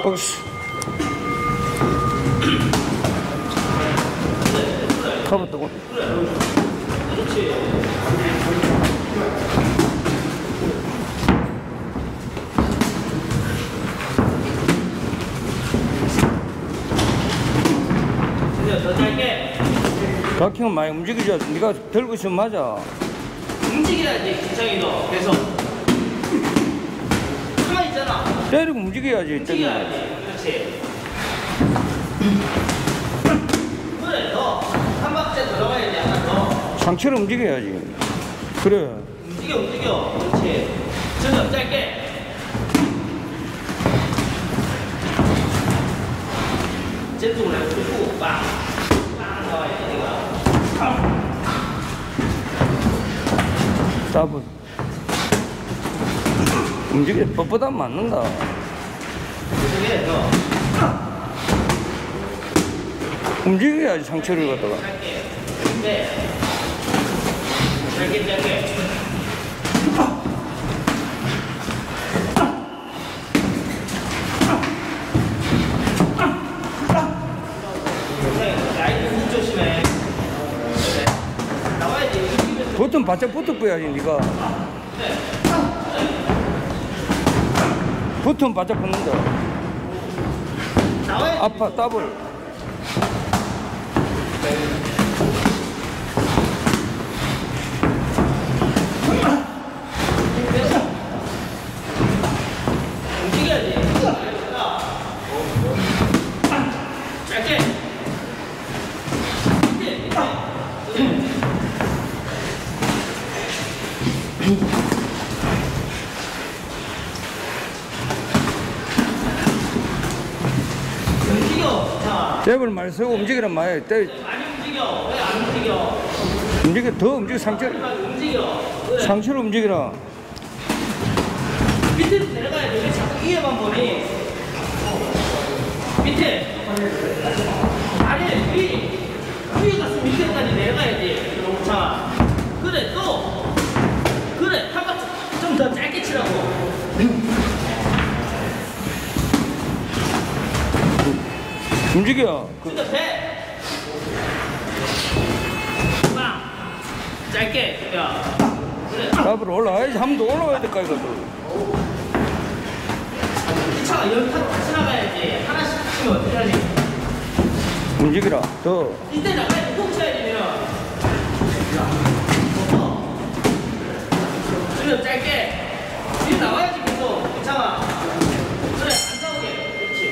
어씨. 가봤다고? 그렇지. 더 짧게. 박형은 많이 움직이죠. 네가 들고 있으면 맞아. 움직여야지, 기창이도. 계속. 가만히 있잖아. 때리고 움직여야지. 움직여야지. 그렇지. 그래, 더. 한 박자 들어가야지, 하나 더. 상체를 움직여야지. 그래. 움직여. 그렇지. 전혀 짧게. 제쪽으로 해주고, 빵. 빵 나와야지, 내가. 답은 움직여. 뻣뻣하면 맞는다. 그게 더. 움직여야지 상체를 갖다가. 짧게. 네. 짧게. 버튼 바짝 붙어봐야지 네가. 버튼 바짝 붙는다. 아파 더블. 움직여야지. 짧게. 움직여. 자. 잽을 많이 쓰고 움직이란 말이야. 많이 움직여. 왜 안 움직여? 움직여. 더 움직여. 상체를. 움직여. 그래. 상체를 움직이라. 밑으로 내려가야 돼. 왜 자꾸 위에만 보니? 밑에. 아니, 위에 가서 밑에까지 내려가야지. 자. 그래, 또. 그래, 한 바퀴 좀 더 짧게 치라고. 움직여. 진짜 배. 빵. 짧게. 야. 그래. 답으로 올라와야지. 한 번 더 올라와야 될까 이것도. 이 차가 여기 타고 같이 나가야지. 하나씩 치면 어떻게 하니? 움직이라. 더. 이때 나가야지. 훅 쳐야지, 내가. 좀 짧게. 뒤에 나와야지, 계속. 괜찮아. 그래, 안 나오게. 그렇지.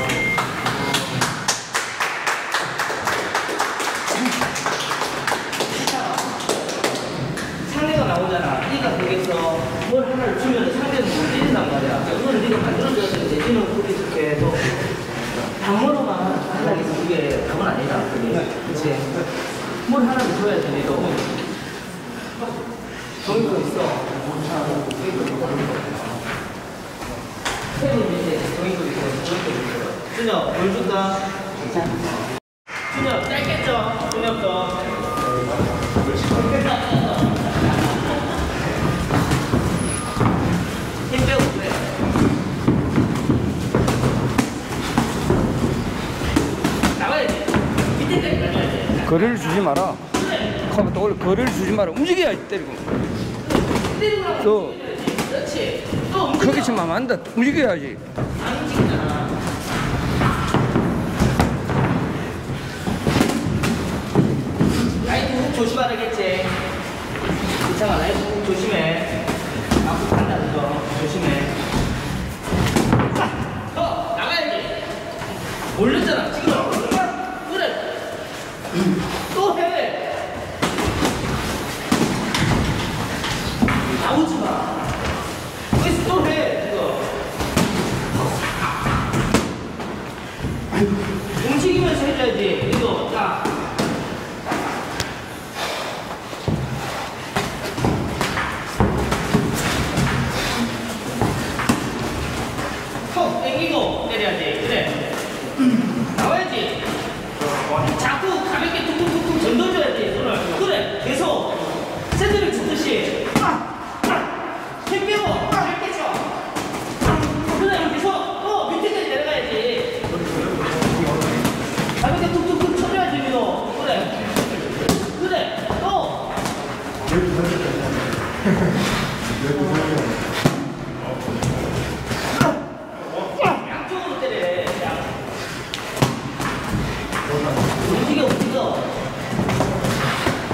상대가 나오잖아. 네가 거기서 뭘 하나를 주면 상대는 못 때린단 말이야. 그거는 네가 만들어줘야 되는데, 네는 거기 이렇게 해서 방어로만 하려고 해서 그게 그건 아니다. 그게. 그치? 뭘 하나를 줘야 돼, 너도. 저기도 있어. 팬이 밑에 저기도 있고, 저기도 있어. 준혁, 물 줄까? 준혁, 짧겠죠? 준혁도. 힘 빼고 그래. 나와야지. 밑에까지 가져야지. 거리를 주지 마라. 하면 또 원래 거리를 주지 마라. 움직여야지 때리고. 또 그렇지. 또 움직여. 크게 치면 안 돼. 움직여야지. 안 움직이잖아. 라이트 훅 조심하라겠지. 괜찮아. 라이트 훅 조심해. 앞으로 간다는 거 조심해. 더 나가야지. 올렸잖아. 지금 그래. 또 해. 나오지 마. 왜 또 해? 이거. 움직이면서 해줘야지. 이거 자. 턱 당기고 때려야지. 그래. 나와야지. 자꾸 가볍게 툭툭툭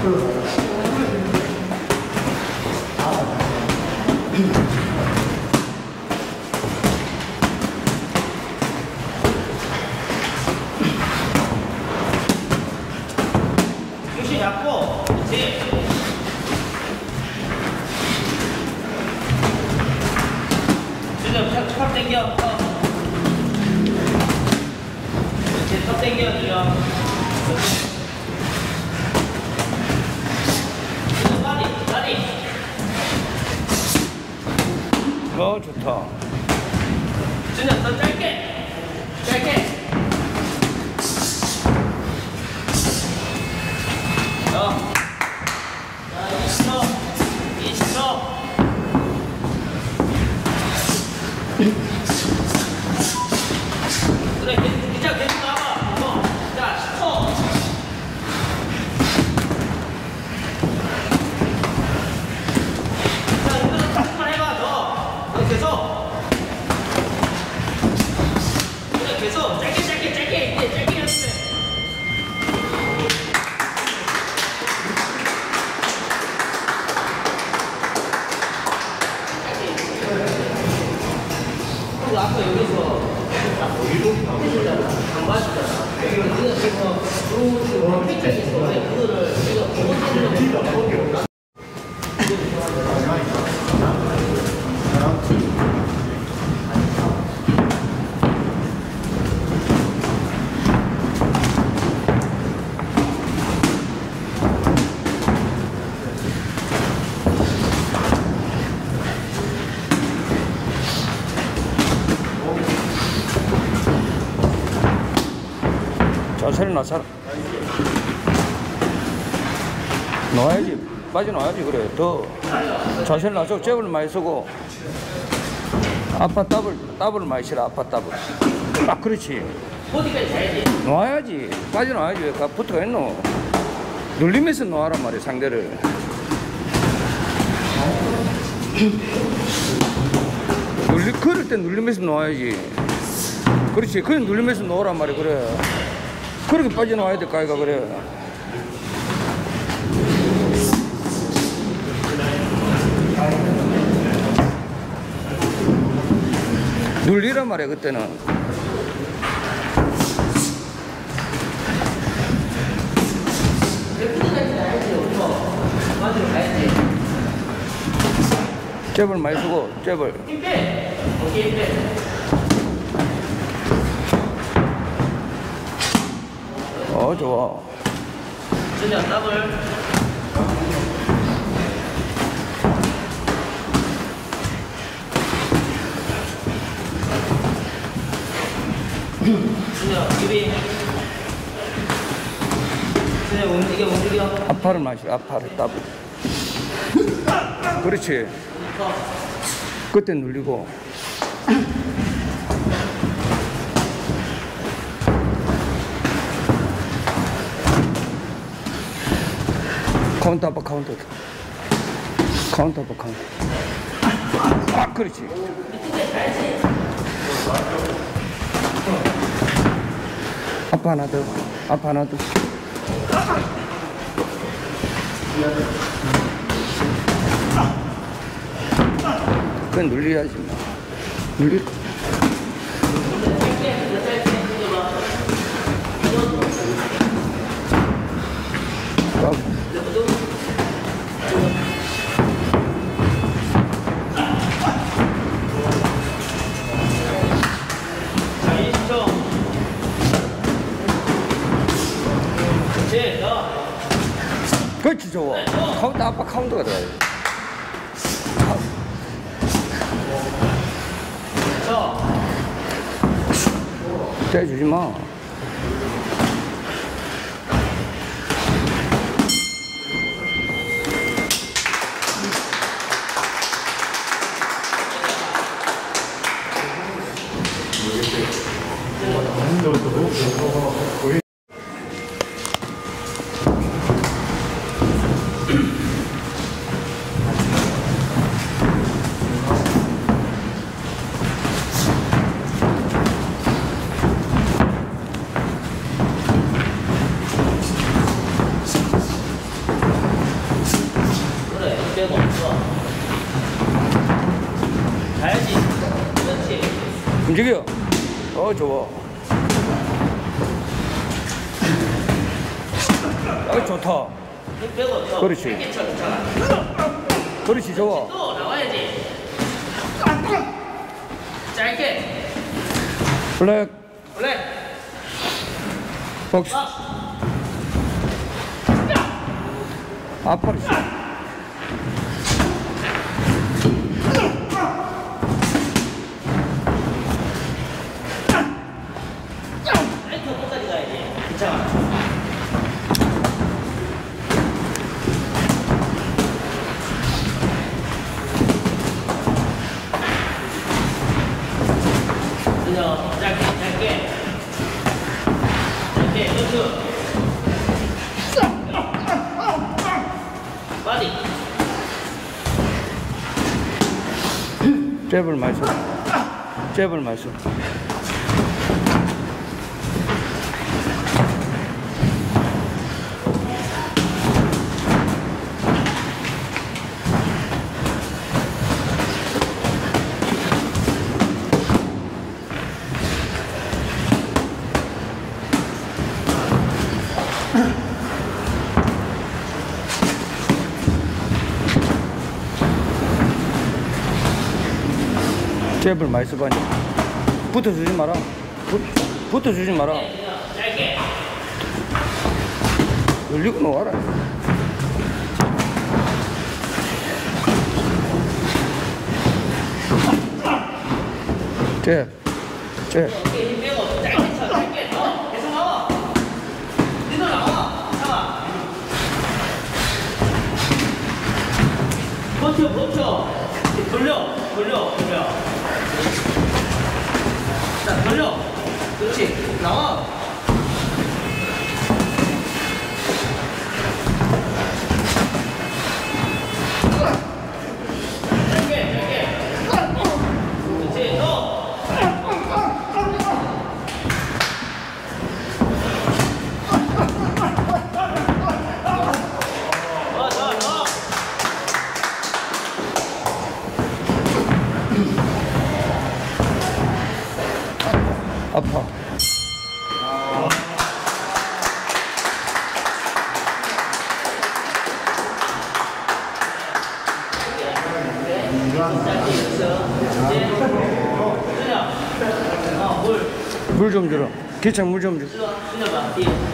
중심 잡고, 그렇지. 지금 턱 당겨, 턱. 이렇게 턱 당겨, 지금. 지금 다리. 좋다. 진짜 더 짧게. 자, 20초. 그래, 계속 나와. 자, 10초. 자, 이거는 조금만 해봐, 너 계속. 그래, 계속. 짧게 해야 돼. 그리고 아까 여기서 해주잖아. 반바지잖아. 이거 지금 팩트에 있어. 그거를 이거 보고 자세를 낮춰라. 놓아야지. 빠져놓아야지. 그래. 더 자세를 낮추고 잽을 많이 쓰고 아빠 더블을 많이 치라. 아빠 더블. 아, 그렇지. 보디까지 자야지. 놓아야지. 빠져놓아야지. 왜 붙어가 있노? 눌리면서 놓아란 말이야, 상대를. 걸을 때 눌리면서 놓아야지. 그렇지. 그냥 눌리면서 놓으란 말이야. 그래. 그렇게 빠져나와야 될까, 이가 그래. 눌리란 말이야, 그때는. 잽을 많이 쓰고, 잽을. 힘 빼. 오케이, 힘 빼. 좋아. 진짜 더블. 진짜 유비. 진짜 움직여. 아파를 마시, 아파를 더블. 그렇지. 그때 눌리고. 카운터 아빠 카운터. 카운터 아빠 카운터. 아, 그렇지. 아빠 하나 더. 아빠 하나 더. 그건 눌려야지 뭐. 눌릴 거. 그렇지, 좋아. 카운터, 아빠 카운터가 들어가야 돼. 떼주지 마. 움직여. 좋아. 좋다. 힘 빼고 더 그렇지. 짧게 쳐. 괜찮아. 그렇지, 좋아. 또 나와야지. 짧게. 블랙, 블랙. 복스. 앞으로 쳐. 라이트 끝까지 가야지. 괜찮아. 그냥 짧게. 그렇죠. 바디. 잽을 많이 써. 잽을 많이 써. 잽을 많이 써봐. 붙어주지 마라. 붙어주지 마라. 짧게. 열리고 놓아라. 잽. 어깨 힘 빼고 짧게 쳐. 짧게. 계속 나와. 니도 나와. 나와. 버텨. 돌려. 자, 돌려. 그렇지. 나와. 짧게. 그렇지. 너. 더. 아파. 물 좀 주라. 기창 물 좀 줘. 들려봐.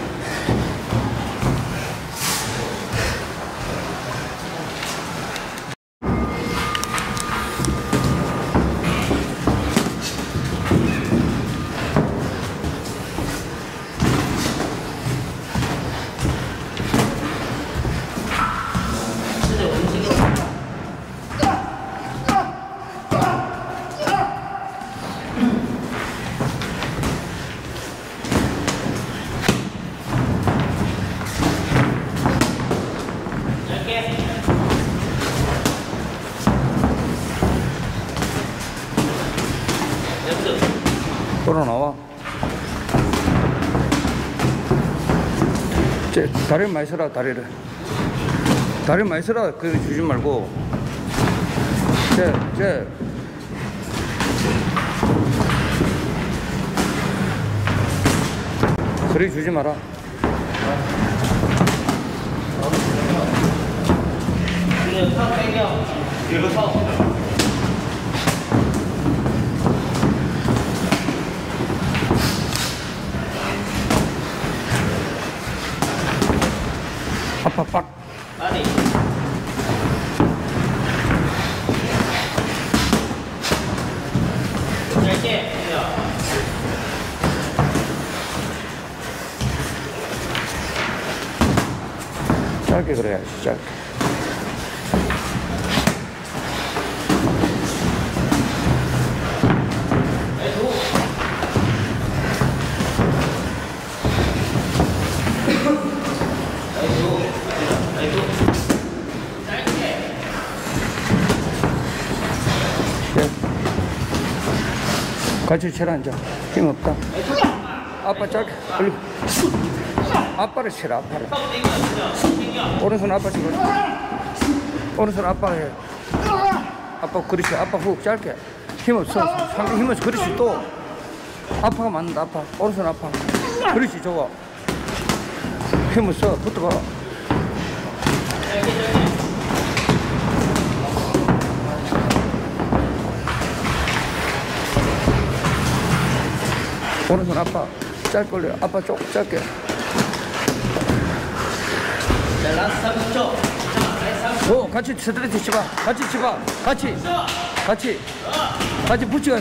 돌아 나와. 다리를 많이 써라. 다리를 많이 써라. 그거 주지 말고. 그래 주지 마라. 그냥 턱 당겨. 이거 턱. 아빠 빡. 아니. 짧게. 짧게 그래야지. 짧게. 같이 치라. 앉아. 힘 없다. 아빠 짧게. 빨리. 아빠를 치라. 아빠를. 오른손 아빠 치고. 오른손 아빠 해. 아빠 그렇지. 아빠 훅 짧게. 힘없어. 상대 힘없어. 그렇지. 또 아파가 맞는다. 아파. 오른손 아파. 그렇지. 저거 힘없어. 붙어봐. 오른손 아파. 짧게 올려. 아파 쪽 짧게. 자, 라스트 30초. 오, 같이 스트레치 치봐. 같이 치봐. 같이 붙여가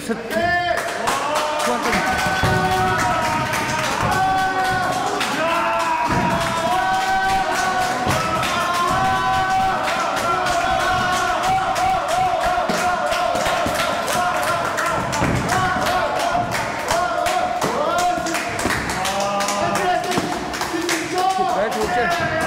자,